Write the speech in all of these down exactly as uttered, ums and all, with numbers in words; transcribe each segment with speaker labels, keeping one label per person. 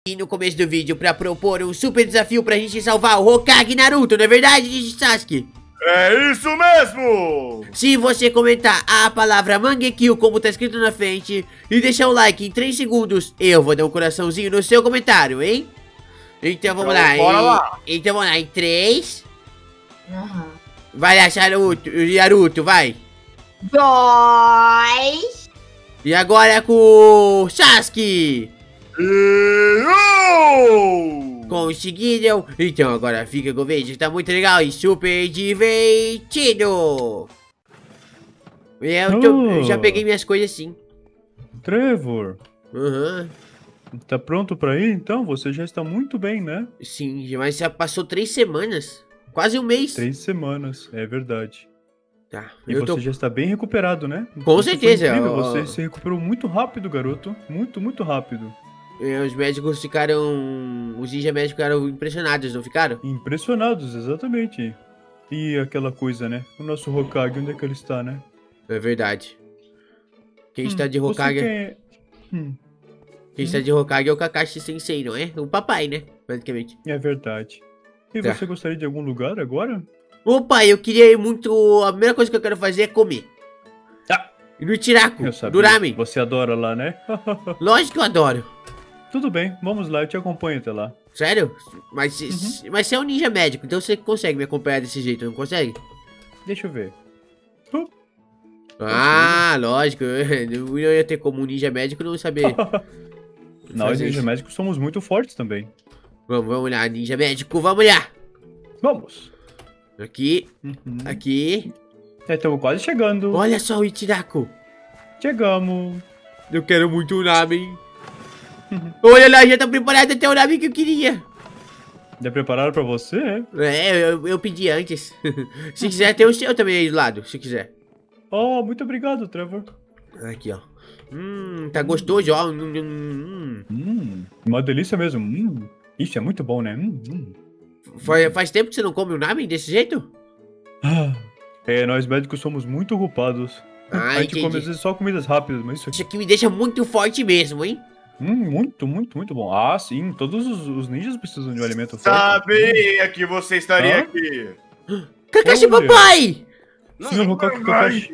Speaker 1: E no começo do vídeo pra propor um super desafio pra gente salvar o Hokage Naruto, não é verdade, Sasuke?
Speaker 2: É isso mesmo!
Speaker 1: Se você comentar a palavra Mangekyou como tá escrito na frente e deixar o like em três segundos, eu vou dar um coraçãozinho no seu comentário, hein? Então vamos
Speaker 2: Então,
Speaker 1: lá,
Speaker 2: bora
Speaker 1: em,
Speaker 2: lá.
Speaker 1: Então vamos lá, em três.
Speaker 3: Uhum.
Speaker 1: Vai lá, Naruto, Naruto, vai.
Speaker 3: Dois.
Speaker 1: E agora com o Sasuke.
Speaker 2: E... oh!
Speaker 1: Conseguiram. Então agora fica com o vídeo, tá muito legal e super divertido. Eu, tô,
Speaker 4: Oh.
Speaker 1: eu já peguei minhas coisas sim.
Speaker 4: Trevor,
Speaker 1: Aham,
Speaker 4: tá pronto pra ir então? Você já está muito bem, né?
Speaker 1: sim, mas já passou três semanas. Quase um mês.
Speaker 4: Três semanas, é verdade.
Speaker 1: Tá,
Speaker 4: E
Speaker 1: eu
Speaker 4: você
Speaker 1: tô...
Speaker 4: já está bem recuperado, né?
Speaker 1: Com
Speaker 4: Isso foi
Speaker 1: certeza,
Speaker 4: incrível,
Speaker 1: ó.
Speaker 4: Você se recuperou muito rápido, garoto. Muito, muito rápido.
Speaker 1: É, os médicos ficaram... Os ninja médicos ficaram impressionados, não ficaram?
Speaker 4: Impressionados, exatamente. E aquela coisa, né? O nosso Hokage, onde é que ele está, né?
Speaker 1: É verdade. Quem
Speaker 4: Hum,
Speaker 1: está de
Speaker 4: você
Speaker 1: Hokage...
Speaker 4: quer- Hum,
Speaker 1: Quem está de Hokage é o Kakashi Sensei, não é? O papai, né? Basicamente.
Speaker 4: é verdade. E
Speaker 1: Tá.
Speaker 4: você gostaria de algum lugar agora?
Speaker 1: Opa, eu queria ir muito... A primeira coisa que eu quero fazer é comer.
Speaker 4: Ah,
Speaker 1: E no Ichiraku,
Speaker 4: eu sabia.
Speaker 1: do ramen.
Speaker 4: Você adora lá, né?
Speaker 1: Lógico que eu adoro.
Speaker 4: Tudo bem, vamos lá, eu te acompanho até lá.
Speaker 1: Sério? Mas,
Speaker 4: Uhum.
Speaker 1: mas você é um ninja médico, então você consegue me acompanhar desse jeito, não consegue?
Speaker 4: Deixa eu ver. Uh,
Speaker 1: Ah, lógico. Eu não ia ter como um ninja médico não saber.
Speaker 4: Nós,
Speaker 1: fazer
Speaker 4: ninja
Speaker 1: isso.
Speaker 4: médicos, somos muito fortes também.
Speaker 1: Vamos, vamos lá, ninja médico, vamos lá.
Speaker 4: Vamos.
Speaker 1: Aqui,
Speaker 4: Uhum.
Speaker 1: aqui.
Speaker 4: É, estamos quase chegando.
Speaker 1: Olha só o Ichiraku.
Speaker 4: Chegamos.
Speaker 1: Eu quero muito o ramen. Olha lá, já tá preparado até o ramen que eu queria.
Speaker 4: Já prepararam pra você?
Speaker 1: É, eu, eu pedi antes. Se quiser, tem o seu também aí do lado, se quiser.
Speaker 4: Oh, muito obrigado, Trevor.
Speaker 1: Aqui, ó. Hum, tá gostoso, ó. Hum, hum, hum.
Speaker 4: Hum, uma delícia mesmo. Hum, isso é muito bom, né? Hum, hum.
Speaker 1: Faz, faz tempo que você não come um ramen desse jeito?
Speaker 4: Ah, é, nós médicos somos muito ocupados.
Speaker 1: Ah,
Speaker 4: A gente come
Speaker 1: entendi.
Speaker 4: às vezes só comidas rápidas, mas isso aqui...
Speaker 1: Isso aqui me deixa muito forte mesmo, hein?
Speaker 4: Hum, muito, muito, muito bom. Ah, sim, todos os, os ninjas precisam de um alimento forte.
Speaker 2: Sabia que você estaria
Speaker 4: Hã?
Speaker 2: aqui.
Speaker 1: Kakashi
Speaker 4: Olha.
Speaker 1: papai!
Speaker 4: Senhor Hokage Kakashi.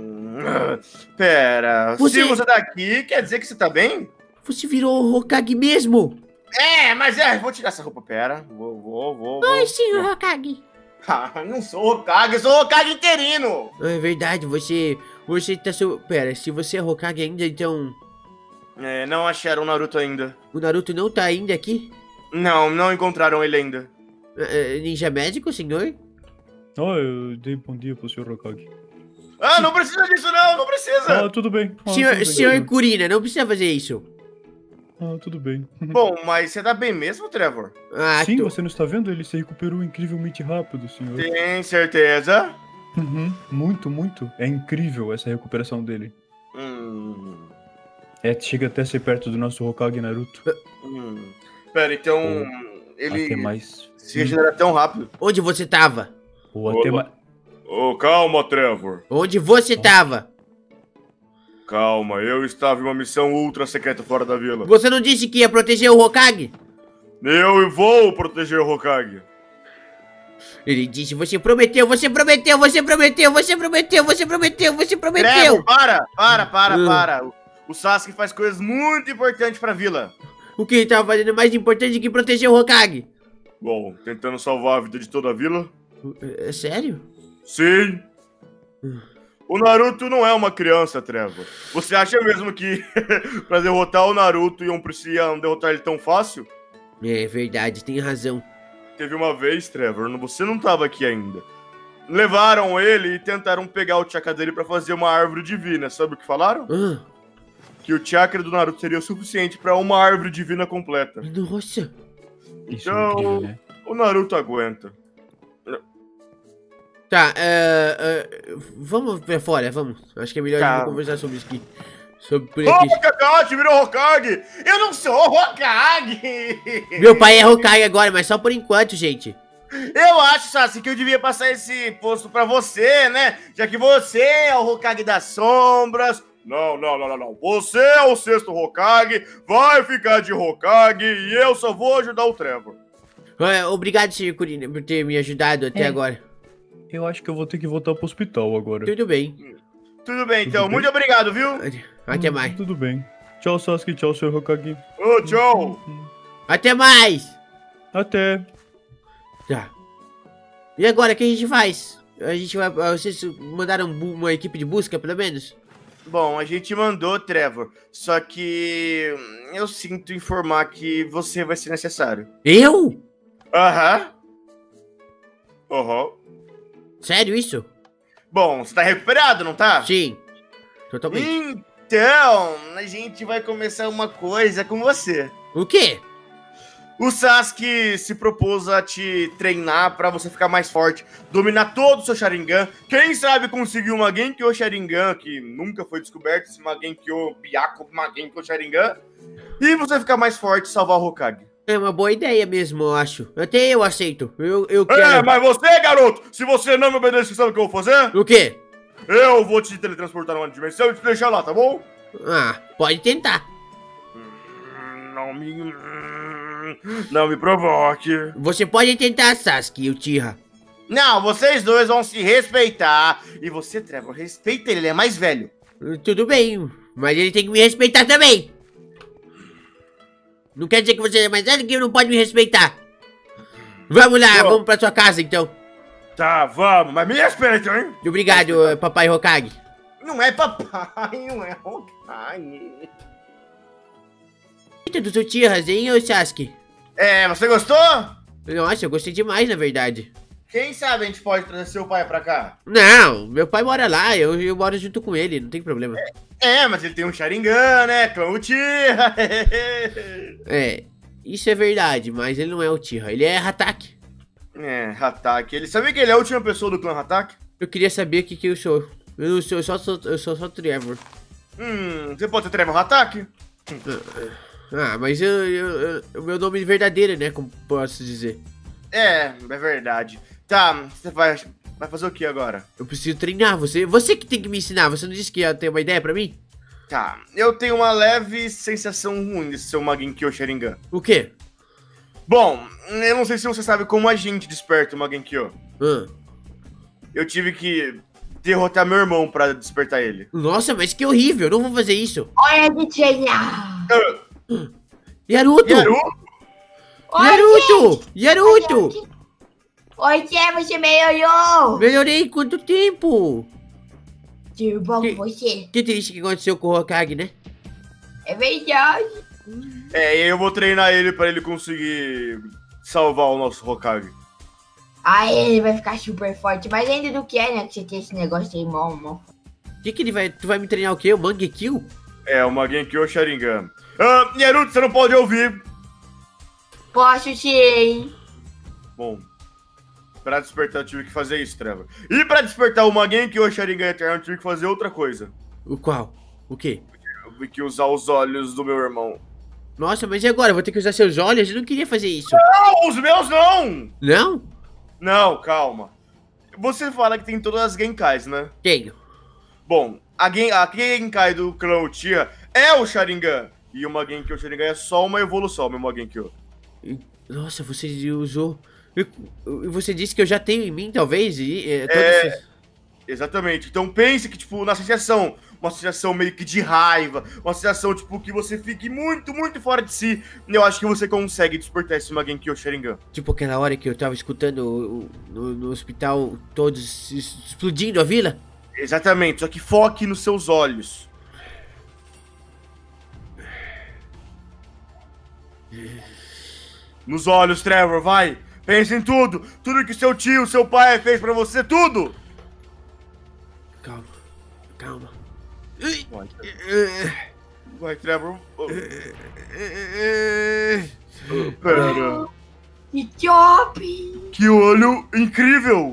Speaker 2: Pera,
Speaker 1: Você-
Speaker 2: se você tá aqui, quer dizer que você tá bem?
Speaker 1: Você virou o Hokage mesmo?
Speaker 2: É, mas é, vou tirar essa roupa, pera. Vou, vou, vou. vou.
Speaker 1: senhor Hokage.
Speaker 2: Ah, não sou Hokage, eu sou Hokage interino.
Speaker 1: É verdade, você... Você tá seu... Pera, se você é Hokage ainda, então...
Speaker 2: É, não acharam o Naruto ainda.
Speaker 1: O Naruto não tá ainda aqui?
Speaker 2: Não, não encontraram ele ainda.
Speaker 1: É, é, ninja médico, senhor?
Speaker 4: Oh, eu dei bom dia pro senhor Hokage.
Speaker 2: Ah, não precisa disso não, não precisa.
Speaker 4: Ah, tudo bem. Ah,
Speaker 1: senhor,
Speaker 4: tudo bem,
Speaker 1: senhor
Speaker 4: senhor.
Speaker 1: Kurina, não precisa fazer isso.
Speaker 4: Ah, tudo bem.
Speaker 2: Bom, mas você tá bem mesmo, Trevor?
Speaker 1: Ah,
Speaker 4: Sim,
Speaker 1: tô-
Speaker 4: você não está vendo? Ele se recuperou incrivelmente rápido, senhor.
Speaker 2: Tem certeza?
Speaker 4: Uhum, muito, muito. É incrível essa recuperação dele.
Speaker 2: Hum,
Speaker 4: É, chega até a ser perto do nosso Hokage Naruto.
Speaker 2: hum. Pera, então ele
Speaker 4: Até mais.
Speaker 2: se regenera tão rápido.
Speaker 1: Onde você tava?
Speaker 4: Ou até mais.
Speaker 2: Oh, calma, Trevor.
Speaker 1: Onde você tava?
Speaker 2: Calma, eu estava em uma missão ultra secreta fora da vila.
Speaker 1: Você não disse que ia proteger o Hokage?
Speaker 2: Eu vou proteger o Hokage.
Speaker 1: Ele disse, você prometeu, você prometeu, você prometeu, você prometeu, você prometeu, você prometeu.
Speaker 2: Trevor, para, para, para,
Speaker 1: Hum.
Speaker 2: para. O- O Sasuke faz coisas muito importantes pra vila.
Speaker 1: O que ele tava fazendo é mais importante que proteger o Hokage?
Speaker 2: Bom, tentando salvar a vida de toda a vila.
Speaker 1: É, é sério?
Speaker 2: Sim.
Speaker 1: Hum.
Speaker 2: O Naruto não é uma criança, Trevor. Você acha mesmo que pra derrotar o Naruto iam precisar derrotar ele tão fácil?
Speaker 1: É verdade, tem razão.
Speaker 2: Teve uma vez, Trevor, você não tava aqui ainda. Levaram ele e tentaram pegar o chakra dele pra fazer uma árvore divina. Sabe o que falaram?
Speaker 1: Ah,
Speaker 2: Que o chakra do Naruto seria o suficiente pra uma árvore divina completa.
Speaker 1: nossa.
Speaker 4: Isso é
Speaker 2: Então-
Speaker 4: incrível, né?
Speaker 2: O Naruto aguenta.
Speaker 1: Tá, é, é, vamos pra fora, vamos. Acho que é melhor a
Speaker 2: Tá.
Speaker 1: gente conversar sobre isso aqui. Sobre por aqui.
Speaker 2: Oh, Kakashi virou Hokage! Eu não sou Hokage!
Speaker 1: Meu pai é Hokage agora, mas só por enquanto, gente.
Speaker 2: Eu acho, Sasuke, que eu devia passar esse posto pra você, né? Já que você é o Hokage das sombras, Não, não, não, não, não. Você é o sexto Hokage, vai ficar de Hokage e eu só vou ajudar o Trevor.
Speaker 1: É, obrigado, senhor Kurina, por ter me ajudado até
Speaker 4: É.
Speaker 1: agora.
Speaker 4: Eu acho que eu vou ter que voltar pro hospital agora.
Speaker 1: Tudo bem.
Speaker 2: Tudo bem, então.
Speaker 4: Tudo bem?
Speaker 2: Muito obrigado, viu?
Speaker 1: Até
Speaker 4: Hum,
Speaker 1: mais.
Speaker 4: Tudo bem. Tchau, Sasuke. Tchau, senhor Hokage.
Speaker 2: Ô, tchau.
Speaker 1: Até mais.
Speaker 4: Até.
Speaker 1: Tá. E agora, o que a gente faz? A gente vai... Vocês mandaram bu- uma equipe de busca, pelo menos?
Speaker 2: Bom, a gente mandou, Trevor. Só que eu sinto informar que você vai ser necessário.
Speaker 1: Eu?
Speaker 2: Aham. Aham.
Speaker 1: Sério isso?
Speaker 2: Bom, você tá recuperado, não tá?
Speaker 1: Sim. Totalmente.
Speaker 2: Então, a gente vai começar uma coisa com você.
Speaker 1: O quê?
Speaker 2: O Sasuke se propôs a te treinar pra você ficar mais forte, dominar todo o seu Sharingan. Quem sabe conseguir uma Genkyo Sharingan, que nunca foi descoberto, esse Genkyo Byakugan, uma Genkyo Sharingan, e você ficar mais forte e salvar o Hokage.
Speaker 1: É uma boa ideia mesmo, eu acho. Até eu aceito. Eu, eu quero...
Speaker 2: É, mas você, garoto, se você não me obedecer, sabe o que eu vou fazer?
Speaker 1: O quê?
Speaker 2: Eu vou te teletransportar numa dimensão e te deixar lá, tá bom?
Speaker 1: Ah, pode tentar.
Speaker 2: Hum, Não me... Não me provoque.
Speaker 1: Você pode tentar, Sasuke e o Tira.
Speaker 2: Não, vocês dois vão se respeitar. E você, Trevor, respeita ele, ele é mais velho.
Speaker 1: Tudo bem, mas ele tem que me respeitar também. Não quer dizer que você é mais velho que não pode me respeitar. Vamos lá,
Speaker 2: Bom.
Speaker 1: vamos pra sua casa então.
Speaker 2: Tá, vamos, mas me respeita, hein?
Speaker 1: Obrigado, eh, papai Hokage.
Speaker 2: Não é papai, não é Hokage.
Speaker 1: Eita, do seu Tira, hein, ô Sasuke?
Speaker 2: É, você gostou?
Speaker 1: Nossa, eu gostei demais, na verdade.
Speaker 2: Quem sabe a gente pode trazer seu pai pra cá?
Speaker 1: Não, meu pai mora lá, eu, eu moro junto com ele, não tem problema.
Speaker 2: É, mas ele tem um Sharingan, né? Clã Uchiha.
Speaker 1: É, isso é verdade, mas ele não é o Tira, ele é Hatake.
Speaker 2: É, Hatake. Ele sabia que ele é a última pessoa do clã Hatake?
Speaker 1: Eu queria saber o que que eu sou. Eu não sou, eu só sou, eu sou só Trevor.
Speaker 2: Hum, você pode ser Trevor Hatake?
Speaker 1: Ah, mas eu, eu, eu- o meu nome verdadeiro, né, como posso dizer.
Speaker 2: É, é verdade. Tá, você vai, vai fazer o que agora?
Speaker 1: Eu preciso treinar, você, você que tem que me ensinar, você não disse que ia ter uma ideia pra mim?
Speaker 2: Tá, eu tenho uma leve sensação ruim desse seu Genkyo Sharingan.
Speaker 1: O quê?
Speaker 2: Bom, eu não sei se você sabe como a gente desperta o Genkyo.
Speaker 1: Ah.
Speaker 2: Eu tive que derrotar meu irmão pra despertar ele.
Speaker 1: Nossa, mas que horrível, eu não vou fazer isso.
Speaker 3: Hora de treinar!
Speaker 1: Yaruto!
Speaker 2: Yaru?
Speaker 3: Oi,
Speaker 1: Yaruto! Yaruto!
Speaker 3: Oi, Tia, você melhorou!
Speaker 1: Melhorei quanto tempo?
Speaker 3: Tudo bom
Speaker 1: Que-
Speaker 3: com você?
Speaker 1: Que triste que aconteceu com o Hokage, né?
Speaker 3: É verdade.
Speaker 2: É, e aí eu vou treinar ele pra ele conseguir salvar o nosso Hokage.
Speaker 3: Aí ele vai ficar super forte. Mas ainda do que é, né? Que você tem esse negócio aí, mó, mó.
Speaker 1: O que que ele vai... Tu vai me treinar o quê? O Mangekyo?
Speaker 2: É, o Genkyo Sharingan. Ah, Naruto, você não pode ouvir.
Speaker 3: Posso sim.
Speaker 2: Bom, pra despertar eu tive que fazer isso, Trevor. E pra despertar o Genkyo Sharingan Eterno eu tive que fazer outra coisa.
Speaker 1: O qual? O quê?
Speaker 2: Eu tive que usar os olhos do meu irmão.
Speaker 1: Nossa, mas e agora? Vou ter que usar seus olhos? Eu não queria fazer isso.
Speaker 2: Não, os meus não!
Speaker 1: Não?
Speaker 2: Não, calma. Você fala que tem todas as Genkais, né?
Speaker 1: Tenho.
Speaker 2: Bom, a, Gen a Genkai do clã Uchiha é o Sharingan. E o Genkyo Sharingan é só uma evolução, meu Genkyo.
Speaker 1: Nossa, você usou... E você disse que eu já tenho em mim, talvez? E, é, todas
Speaker 2: É.
Speaker 1: essas-
Speaker 2: Exatamente. Então pense que, tipo, na sensação, uma sensação meio que de raiva, uma sensação, tipo, que você fique muito, muito fora de si. Eu acho que você consegue despertar esse Genkyo Sharingan.
Speaker 1: Tipo aquela hora que eu tava escutando o- o- no, no hospital todos es- explodindo a vila?
Speaker 2: Exatamente, só que foque nos seus olhos. Nos olhos, Trevor, vai. Pensa em tudo. Tudo que seu tio, seu pai fez pra você, tudo.
Speaker 1: Calma, calma. Ui,
Speaker 2: Vai, Trevor.
Speaker 1: eh,
Speaker 2: Vai, Trevor. Oh,
Speaker 1: eh, eh,
Speaker 2: pera.
Speaker 3: Que top!
Speaker 2: Que olho incrível.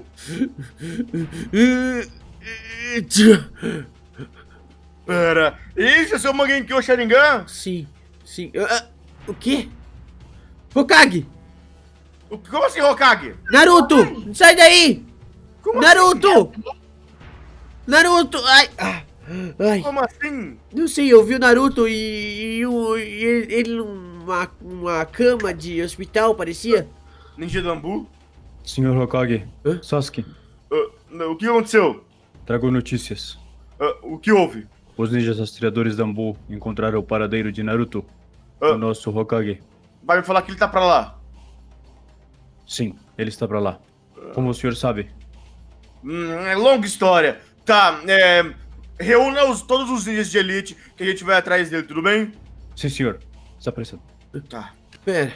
Speaker 1: eh, eh, tchã.
Speaker 2: Pera. Esse é seu Genkyo Sharingan?
Speaker 1: Sim, sim. Ah, ah, o quê? Hokage!
Speaker 2: O- Como assim, Hokage?
Speaker 1: Naruto! Sai daí!
Speaker 2: Como
Speaker 1: Naruto! Naruto! Ai! Ah, Ai,
Speaker 2: Como assim?
Speaker 1: não sei, eu vi o Naruto e, e, o- e ele, ele numa uma cama de hospital, parecia.
Speaker 2: Ninja Dambu?
Speaker 4: Senhor Hokage,
Speaker 1: Hã?
Speaker 4: Sasuke,
Speaker 2: Ah, o que aconteceu?
Speaker 4: trago notícias.
Speaker 2: Ah, o que houve?
Speaker 4: Os ninjas rastreadores Dambu encontraram o paradeiro de Naruto,
Speaker 2: Ah.
Speaker 4: o nosso Hokage.
Speaker 2: Vai me falar que ele tá pra lá.
Speaker 4: Sim, ele está pra lá. Como o senhor sabe?
Speaker 2: Hum, é longa história. Tá, é... Reúna os, todos os ninjas de elite que a gente vai atrás dele, tudo bem?
Speaker 4: Sim, senhor. Está apressado.
Speaker 2: Tá.
Speaker 1: Pera.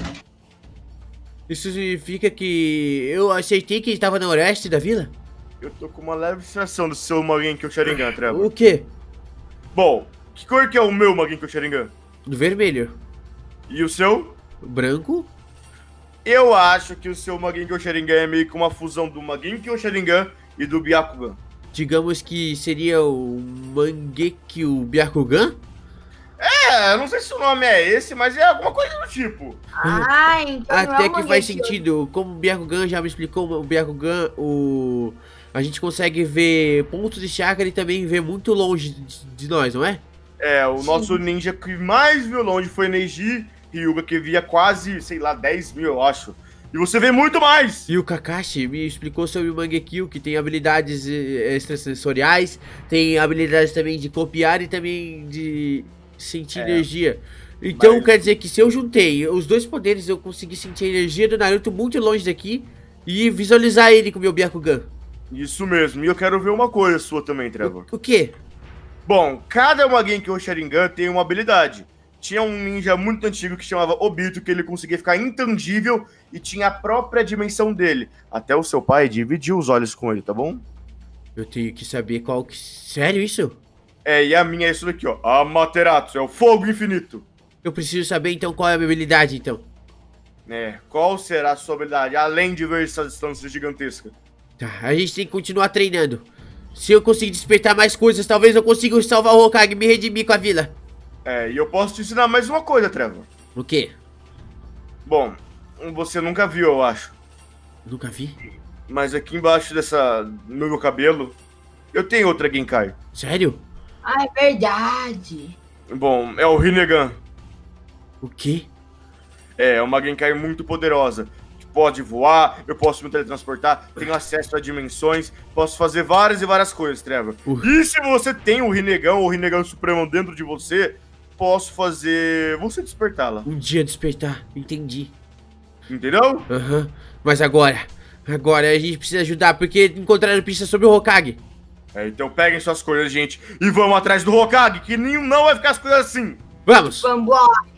Speaker 1: Isso significa que eu aceitei que ele estava na oeste da vila?
Speaker 2: Eu tô com uma leve sensação do seu Mangekyou Sharingan, Trevor.
Speaker 1: O quê?
Speaker 2: Bom, que cor que é o meu Mangekyou Sharingan?
Speaker 1: Do vermelho.
Speaker 2: E o seu?
Speaker 1: Branco?
Speaker 2: Eu acho que o seu Mangekyou Sharingan é meio que uma fusão do Mangekyou Sharingan e do Byakugan.
Speaker 1: Digamos que seria o Mangekyou Byakugan?
Speaker 2: É, eu não sei se o nome é esse, mas é alguma coisa do tipo.
Speaker 3: Ah, então não é
Speaker 1: Até
Speaker 3: o
Speaker 1: que faz
Speaker 3: Mangekyou.
Speaker 1: sentido. Como o Byakugan já me explicou, o Byakugan, o... a gente consegue ver pontos de chakra e também ver muito longe de, de nós, não é?
Speaker 2: É, o
Speaker 3: Sim.
Speaker 2: nosso ninja que mais viu longe foi Neji Hyuga, que via quase, sei lá, dez mil, eu acho. E você vê muito mais!
Speaker 1: E o Kakashi me explicou sobre o Mangekyou, que tem habilidades eh, extrasensoriais, tem habilidades também de copiar e também de sentir
Speaker 2: É,
Speaker 1: energia. Então
Speaker 2: mas-
Speaker 1: quer dizer que se eu juntei os dois poderes, eu consegui sentir a energia do Naruto muito longe daqui e visualizar ele com o meu Byakugan.
Speaker 2: Isso mesmo, e eu quero ver uma coisa sua também, Trevor.
Speaker 1: O, o quê?
Speaker 2: Bom, cada Mangekyou Sharingan tem uma habilidade. Tinha um ninja muito antigo que chamava Obito, que ele conseguia ficar intangível e tinha a própria dimensão dele. Até o seu pai dividiu os olhos com ele, tá bom?
Speaker 1: Eu tenho que saber qual que... Sério isso?
Speaker 2: É, e a minha é isso daqui, ó. Amaterasu, é o fogo infinito.
Speaker 1: Eu preciso saber então qual é a minha habilidade então.
Speaker 2: É, qual será a sua habilidade, além de ver essa distância gigantesca?
Speaker 1: Tá, a gente tem que continuar treinando. Se eu conseguir despertar mais coisas, talvez eu consiga salvar o Hokage e me redimir com a vila.
Speaker 2: É, e eu posso te ensinar mais uma coisa, Trevor.
Speaker 1: O quê?
Speaker 2: Bom, você nunca viu, eu acho.
Speaker 1: Nunca vi.
Speaker 2: Mas aqui embaixo dessa... no meu cabelo, eu tenho outra Genkai.
Speaker 1: Sério?
Speaker 3: Ah, é verdade.
Speaker 2: Bom, é o Rinnegan.
Speaker 1: O quê?
Speaker 2: É, uma Genkai muito poderosa. Que pode voar, eu posso me teletransportar, tenho acesso a dimensões, posso fazer várias e várias coisas, Trevor.
Speaker 1: Uh.
Speaker 2: E se você tem o Rinnegan ou o Rinnegan Supremo dentro de você, posso fazer você despertá-la.
Speaker 1: Um dia despertar. Entendi.
Speaker 2: Entendeu?
Speaker 1: Aham. Mas agora... Agora a gente precisa ajudar, porque encontraram pista sobre o Hokage.
Speaker 2: É, então peguem suas coisas, gente, e vamos atrás do Hokage, que nenhum não vai ficar as coisas assim.
Speaker 1: Vamos!
Speaker 3: Vambora.